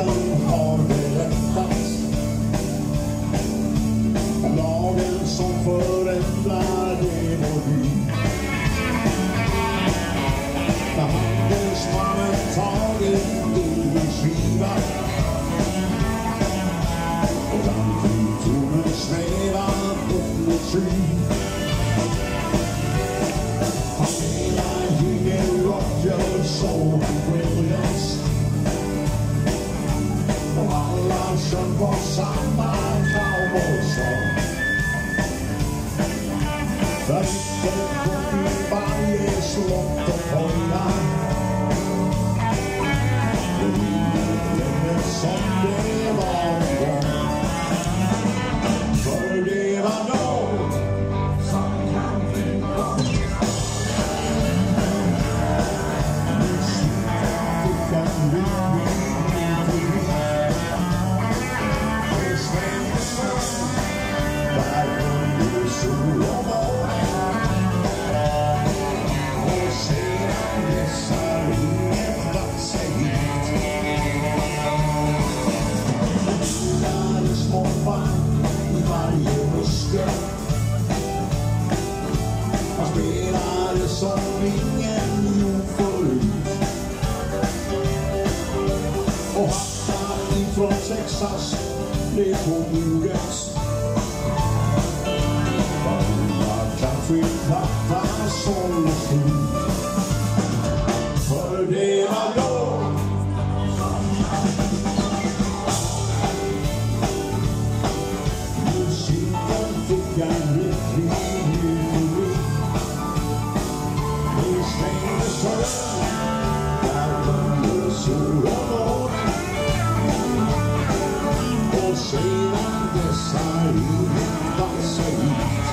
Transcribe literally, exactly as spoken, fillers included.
Bibeln har berättat om lagen som förändrade vår liv. När handelsmannen tagit skiva och landskjuttornen svävar upp mot skyn. Han spelar Jimmy Rogers och Williams och alla kör på samma cowboysång. Där ute kom i varje slott och hojar och livet länge som det var en gång. För det var då som kampen kom. Musiken fick en rytning till rik. Det svängde snabbt där under sol och mål. Och sedan gissar ingen vart sig hit. Där små band i varje buske. Han spelade som ingen gjort förut. Och hattar ifrån Texas blev påbjudet. Varenda countryplatta sålde slut. För det var då musiken fick en riktig lyrik. Det svängde sönder där under sol och mål. Och sedan dess har ingen vart sig hit.